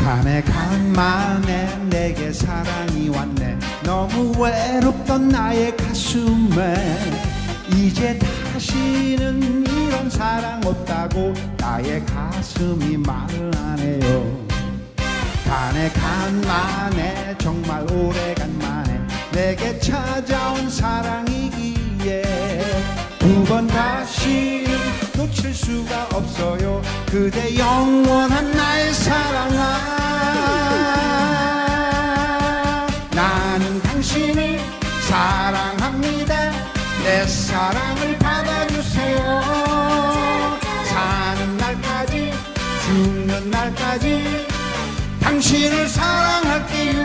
간에 간만에 내게 사랑이 왔네. 너무 외롭던 나의 가슴에 이제 다시는 이런 사랑 없다고 나의 가슴이 말을 하네요. 간에 간만에 정말 오래간만에 내게 찾아온 사랑이기에 두 번 다시는 놓칠 수가 없어요. 그대 영원한 나의 사랑아. 나는 당신을 사랑합니다. 내 사랑을 받아주세요. 사는 날까지 죽는 날까지 당신을 사랑할게요.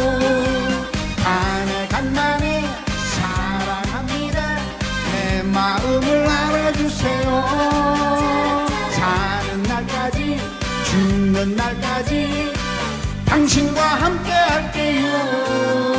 간에 간만에 사랑합니다. 내 마음을 알아주세요. 사는 날까지 죽는 날까지 당신과 함께 할게요.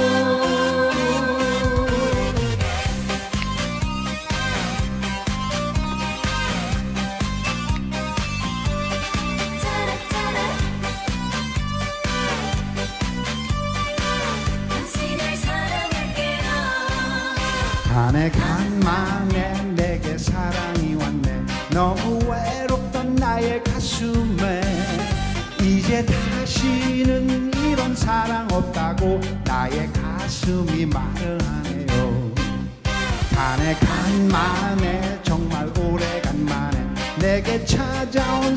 간에 간만에 내게 사랑이 왔네. 너무 외롭던 나의 가슴에 이제 다시는 이런 사랑 없다고 나의 가슴이 말을 하네요. 간에 간만에 정말 오래간만에 내게 찾아온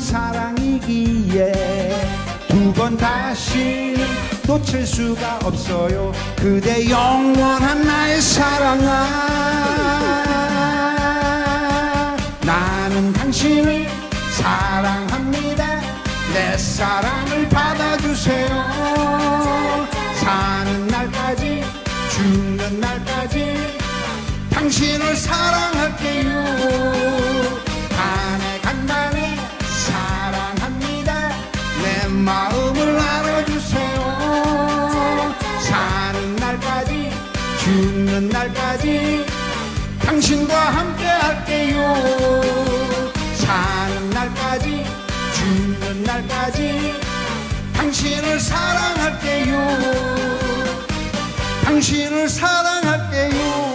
사랑이기에 두 번 다시는 놓칠 수가 없어요. 그대 영원한 나의 사랑아. 나는 당신을 사랑합니다. 내 사랑을 받아주세요. 사는 날까지 죽는 날까지 당신을 사랑할게요. 간에 간만에 사랑합니다. 내 마음을 알아주세요. 사는 날까지 죽는 날까지 당신과 함께 할게요. 사는 날까지 죽는 날까지 당신을 사랑할게요. 당신을 사랑할게요.